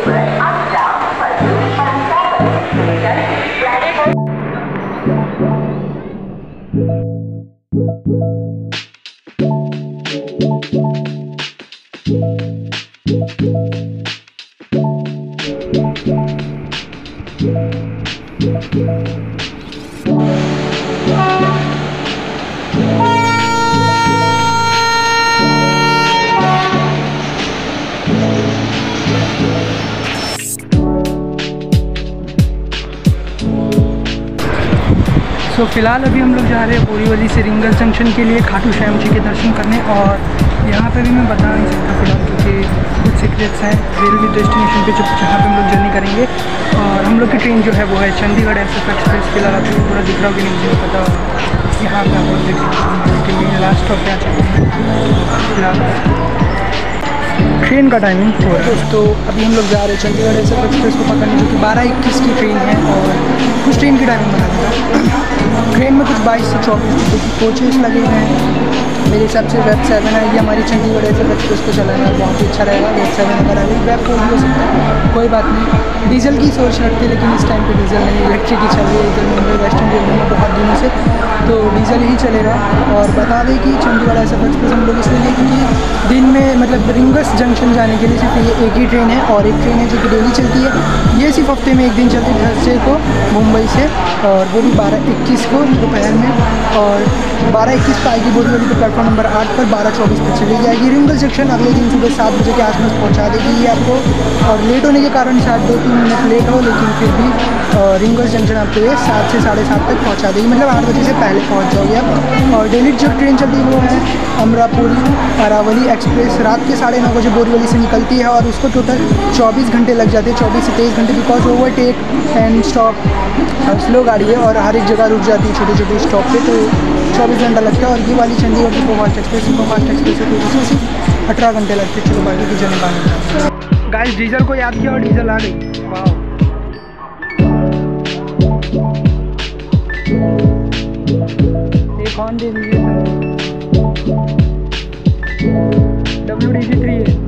तो फ़िलहाल अभी हम लोग जा रहे हैं बोरीवली से रिंगल जंक्शन के लिए खाटू श्याम जी के दर्शन करने। और यहाँ पे भी मैं बता नहीं सकता फिलहाल क्योंकि कुछ सीक्रेट्स हैं रेलवे डेस्टिनेशन पे जहाँ पे हम लोग जर्नी करेंगे। और हम लोग की ट्रेन जो है वो है चंडीगढ़ SF एक्सप्रेस। फिलहाल आपको पूरा दिख रहा होगा कि नहीं मुझे पता। यहाँ पे आप लोग देख सकते हैं लास्ट स्टॉप पे आ चुके हैं। फिलहाल ट्रेन का टाइमिंग हो रहा है दोस्तों। अभी हम लोग जा रहे हैं चंडीगढ़ SF एक्सप्रेस को पकड़ने, जो कि 12:21 की ट्रेन है। और कुछ ट्रेन की टाइमिंग बता देता हूँ। ट्रेन में कुछ 22 से 24 घंटे की कोचेस लगे हुए हैं। मेरे हिसाब से वेब 7 है, ये हमारी चंडीगढ़ SF एक्सप्रेस को चलाना बहुत ही अच्छा रहेगा। वेब 7 अगर अभी वेब 4 भी हो सकता है, कोई बात नहीं। डीजल की सोच रखते हैं लेकिन इस टाइम पे डीजल नहीं, इलेक्ट्रिक ही चल रही है इधर मुंबई वेस्टर्न रेलवे में बहुत दिनों से, तो डीजल ही चलेगा। और बता दें कि चंडीगढ़ SF एक्सप्रेस हम लोग इसलिए क्योंकि दिन में मतलब रिंगस जंक्शन जाने के लिए सिर्फ ये एक ही ट्रेन है। और एक ट्रेन है जो कि डेली चलती है, ये सिर्फ हफ्ते में एक दिन चलती है थर्सडे को मुंबई से, और वो भी 12:21 को दोपहर में। और 12:21 पर आएगी बोरीवली पे प्लेटफॉर्म नंबर 8 पर, 12:24 पर चली जाएगी। रिंगल जंक्शन अगले दिन सुबह 7 बजे के आसपास पहुंचा देगी ये आपको। और लेट होने के कारण शायद 2-3 मिनट लेट हो, लेकिन फिर भी रिंगल जंक्शन आपको ये 7 से 7:30 तक पहुंचा देगी, मतलब 8 बजे से पहले पहुंच जाओगे आप। और डेली जो ट्रेन चलती है वो है अमरापुरी अरावली एक्सप्रेस। रात के 9:30 बजे बोरीवली से निकलती है और उसको टोटल 24 घंटे लग जाते हैं, 24 से 23 घंटे, because overtake and stop slow गाड़ी है और हर एक जगह रुक जाती है छोटे छोटे स्टॉप पे, तो 24 घंटा लगता है। और ये वाली चंडीगढ़ की सुपरफास्ट एक्सप्रेस है, तो इसमें सिर्फ 18 घंटे लगते हैं। चलो बाकी की जर्नी बात। गाइस डीजल को याद किया और डीजल आ गई। वाह, एक ऑन दे दीजिए। WDC3 है।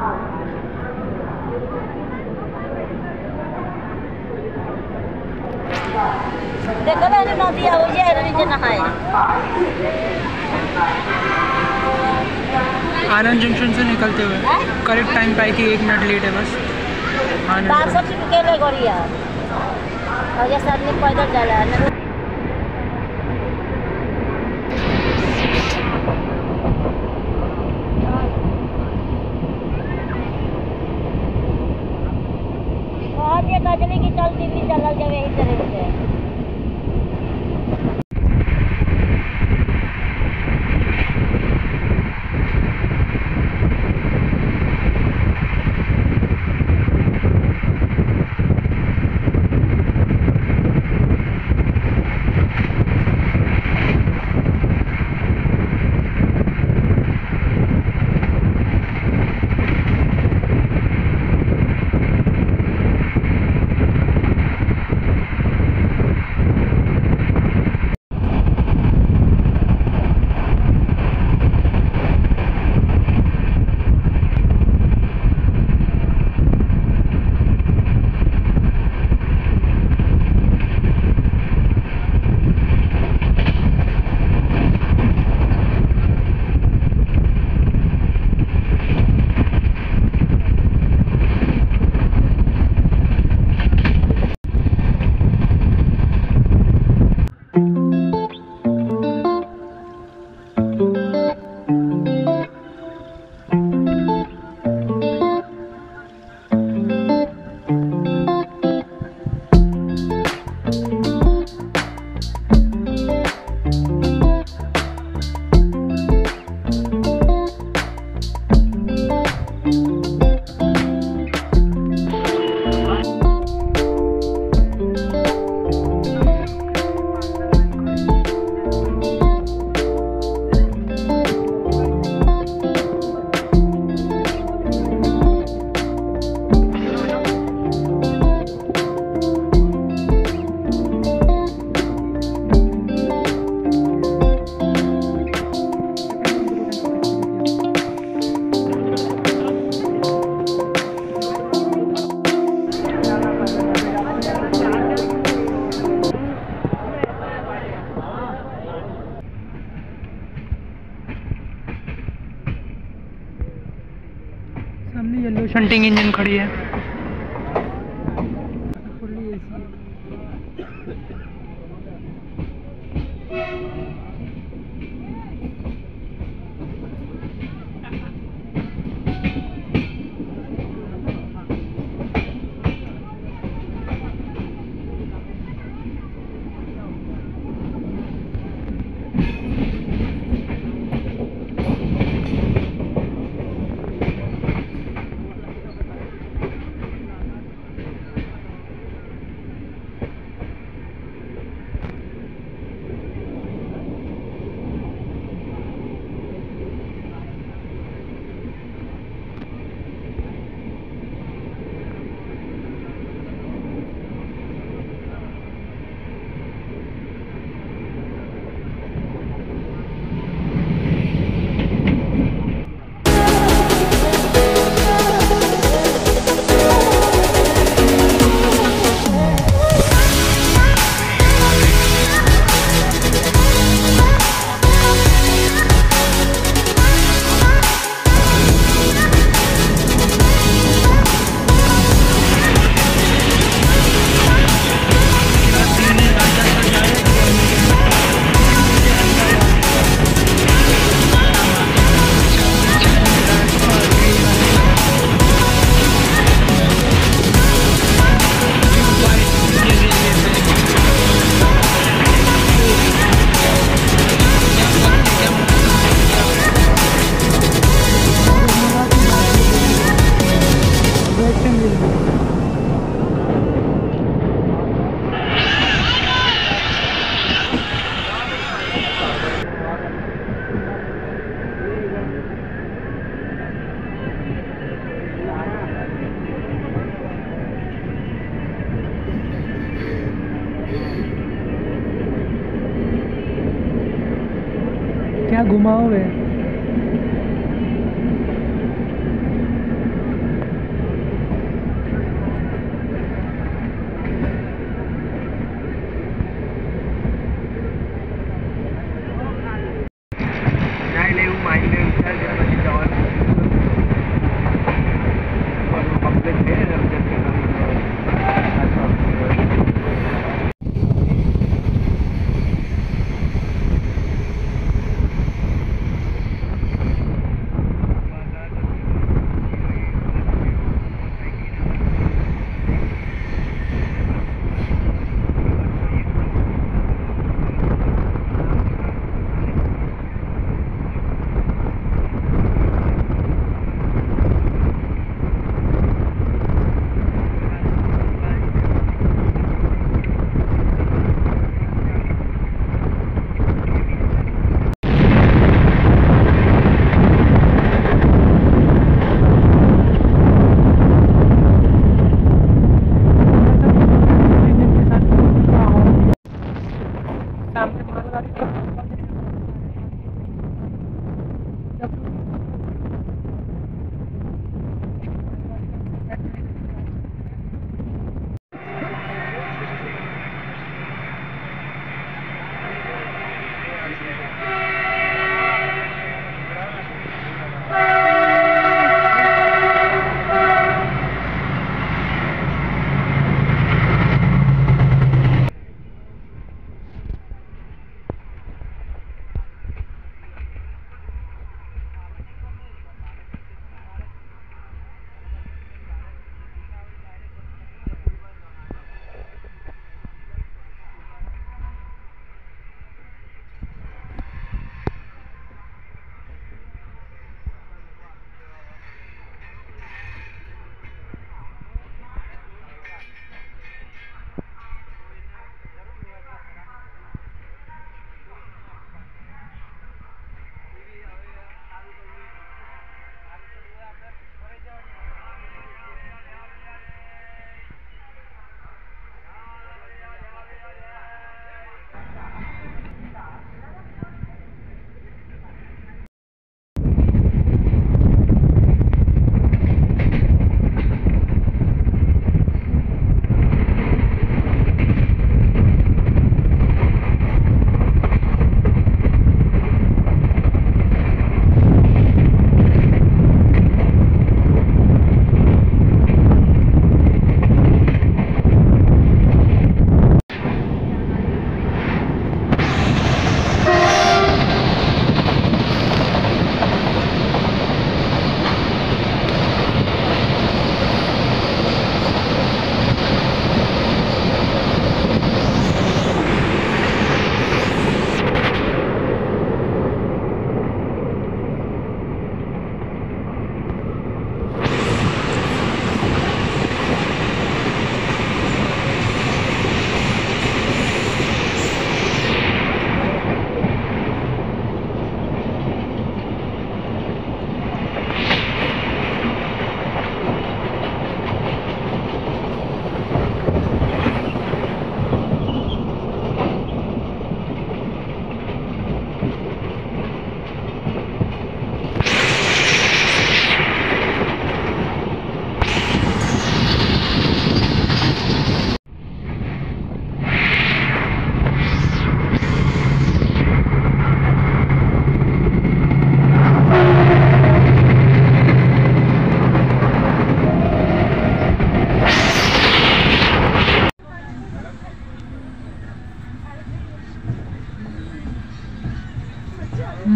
देखो ना नदी आ नीचे नहाए। आनंद जंक्शन से निकलते हुए करेक्ट टाइम पे आई थी, 1 मिनट लेट है बस। बात सब अकेले गोड़िया और जैसे आदमी पैदल चला है। कजली की चलती भी चल जाए यही तरह से। सामने येलो शंटिंग इंजन खड़ी है। फुल्ली एसी है। क्या घुमाओगे?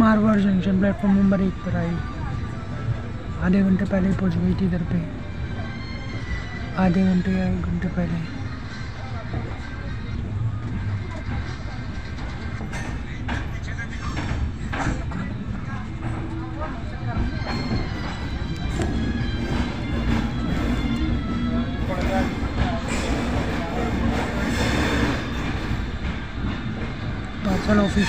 मारवाड़ जंक्शन प्लेटफॉर्म नंबर 1 पर आई। आधे घंटे पहले ही पहुंच गई थी इधर पे, आधे घंटे या 1 घंटे पहले। Parcel office,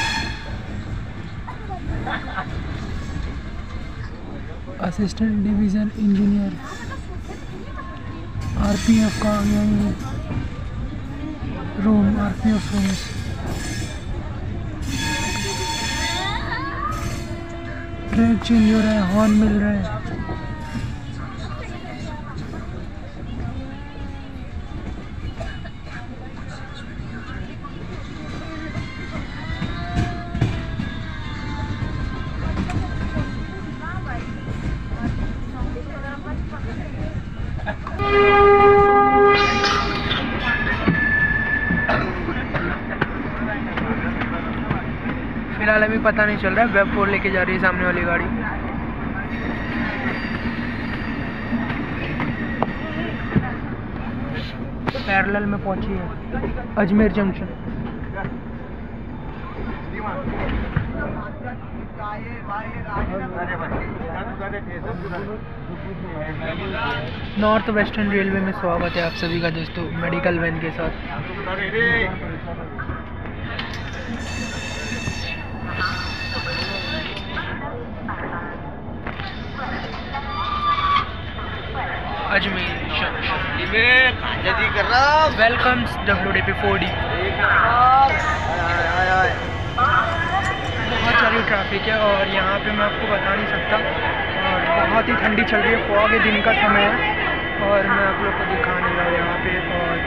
assistant division engineer, RPF का यही room, RPF rooms. Track change हो रहा है, हॉर्न मिल रहा है। फिलहाल अभी पता नहीं चल रहा है, वेब 4 लेके जा रही है सामने वाली गाड़ी। पैरेलल में पहुंची है Ajmer junction. North Western Railway में स्वागत है आप सभी का दोस्तों, मेडिकल वैन के साथ। Ajmer welcomes WDP 4D। बहुत सारी ट्रैफिक है और यहाँ पे मैं आपको बता नहीं सकता, और बहुत ही ठंडी चल रही है, फॉग है, दिन का समय है और मैं आप लोग को दिखा नहीं रहा यहाँ पे। और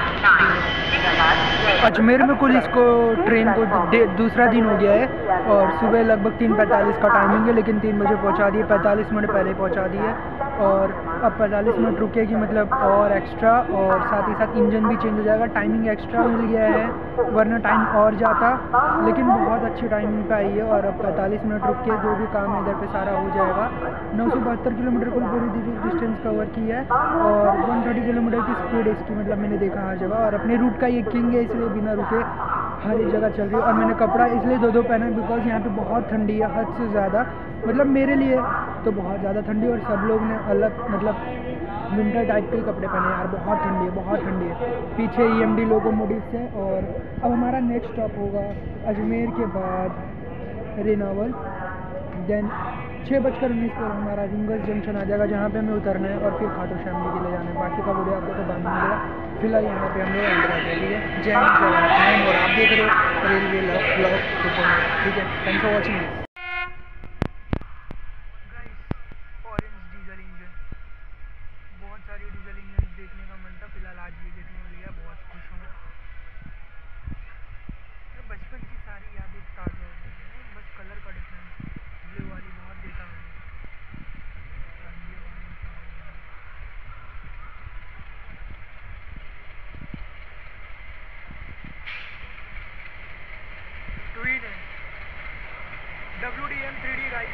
अजमेर में कुल इसको ट्रेन को दूसरा दिन हो गया है और सुबह लगभग 3:45 का टाइमिंग है, लेकिन 3 बजे पहुँचा दिए, 45 मिनट पहले पहुँचा दिए और अब 45 मिनट रुकेगी, मतलब और एक्स्ट्रा, और साथ ही साथ इंजन भी चेंज हो जाएगा। टाइमिंग एक्स्ट्रा मिल गया है, वरना टाइम और जाता, लेकिन बहुत अच्छी टाइमिंग पे आई है और अब 45 मिनट रुक के जो भी काम है इधर पे सारा हो जाएगा। 972 किलोमीटर कुल पूरी डिस्टेंस कवर की है और 130 किलोमीटर की स्पीड इसकी, मतलब मैंने देखा हर जगह। और अपने रूट का ये किंग है, इसलिए बिना रुके हर एक जगह चल रही है। और मैंने कपड़ा इसलिए दो पहना है बिकॉज यहाँ पे बहुत ठंडी है, हद से ज़्यादा, मतलब मेरे लिए तो बहुत ज़्यादा ठंडी। और सब लोग ने अलग मतलब विंटर टाइप के ही कपड़े पहने यार, बहुत ठंडी है, बहुत ठंडी है। पीछे EMD लोकोमोटिव्स है और अब हमारा नेक्स्ट स्टॉप होगा अजमेर के बाद रेनावल, देन 6:19 पर हमारा रिंगल जंक्शन आ जाएगा, जहाँ पे हमें उतरना है और फिर खाटू श्याम जी के लिए जाना है। बाकी का वीडियो आप लोग को बाद में मिलेगा। फिलहाल यहाँ पे हम लोग एंड करते हैं, ठीक है। जय हिंद, जय भारत। और आप देख रहे हो रेलवे व्लॉग, ठीक है। Thanks for watching. Orange diesel engine, बहुत सारी डीजल इंजन देखने का मन था, फिलहाल आज ये देखने को लिया, बहुत खुश हूँ। बचपन की सारी यादें ताज़ा हो गई हैं, बस कलर का डिफरेंस। ब्लू वाली बहुत देखा मैंने, ट्वीन है WDM 3D guys,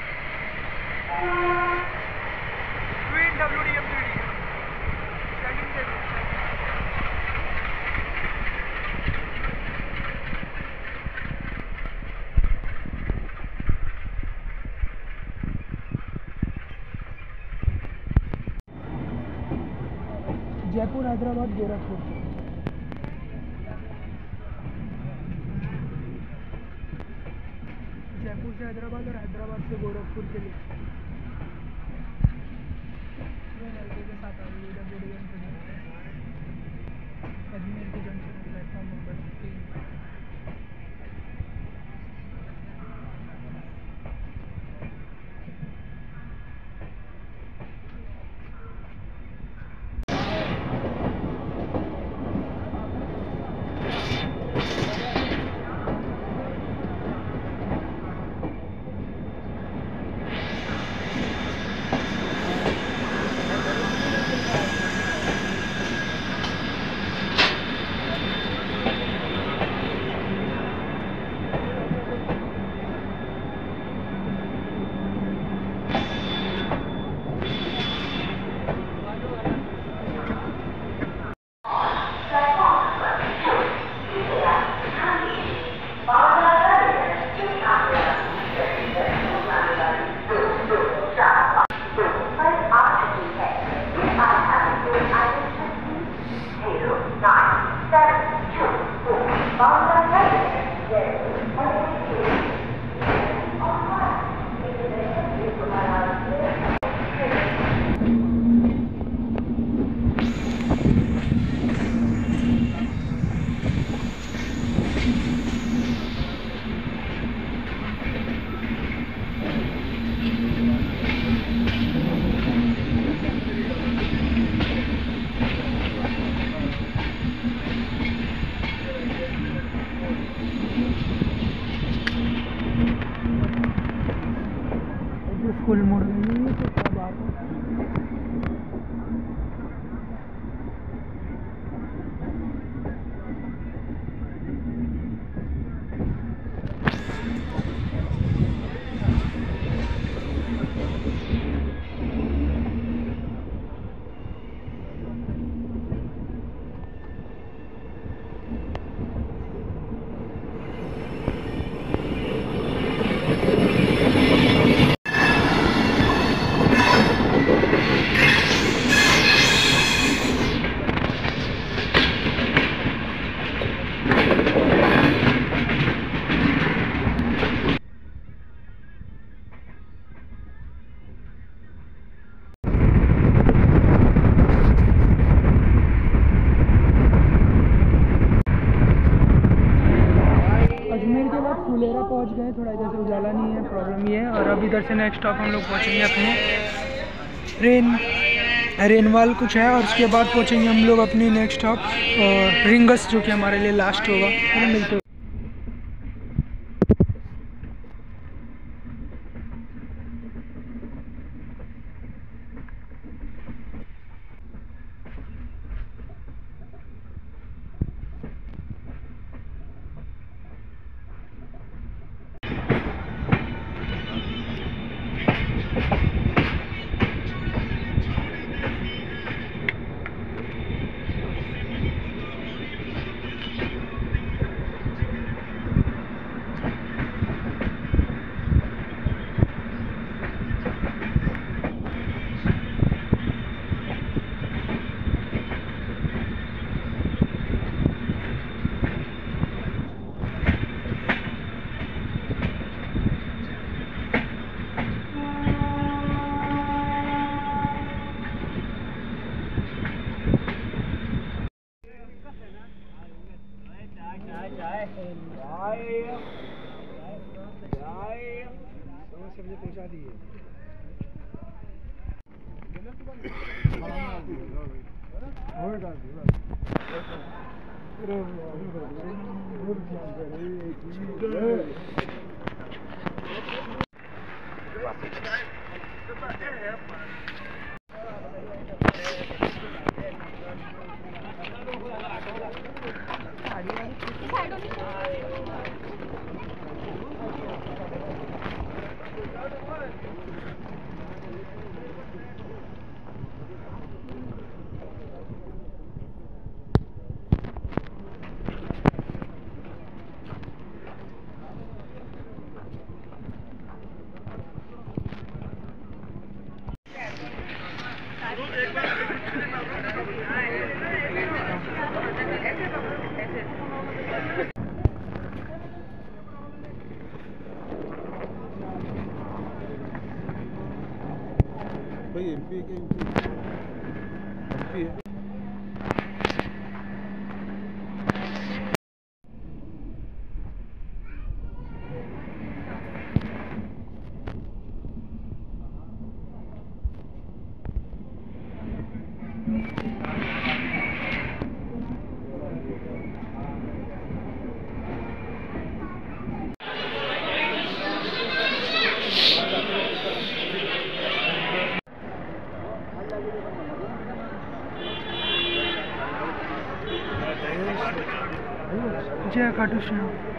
twin WDM 3D shedding के लिए। जयपुर, हैदराबाद, गोरखपुर। जयपुर से हैदराबाद और हैदराबाद से गोरखपुर के लिए लड़के के साथ आई WDM अजमेर के जंक्शन प्लेटफॉर्म नंबर 3। उधर से नेक्स्ट स्टॉप हम लोग पहुँचेंगे अपने रेनवाल कुछ है, और उसके बाद पहुँचेंगे हम लोग अपनी नेक्स्ट स्टॉप रिंगस, जो कि हमारे लिए लास्ट होगा। फिर मिलते हैं। पहुंचा दिए। भाई एमपी के एमपी है। जय खाटू श्याम।